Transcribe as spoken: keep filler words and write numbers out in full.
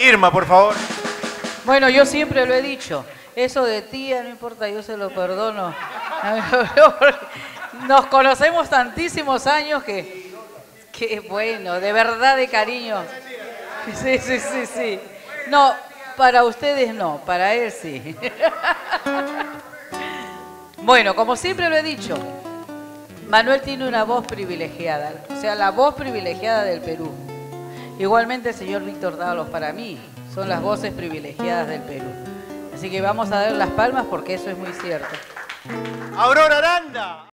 Irma, por favor. Bueno, yo siempre lo he dicho. Eso de tía, no importa, yo se lo perdono. Nos conocemos tantísimos años que... Que bueno, de verdad, de cariño. Sí, sí, sí, sí. No, para ustedes no, para él sí. Bueno, como siempre lo he dicho, Manuel tiene una voz privilegiada, o sea, la voz privilegiada del Perú. Igualmente el señor Víctor Dávalos para mí son las voces privilegiadas del Perú. Así que vamos a dar las palmas porque eso es muy cierto. Aurora Aranda.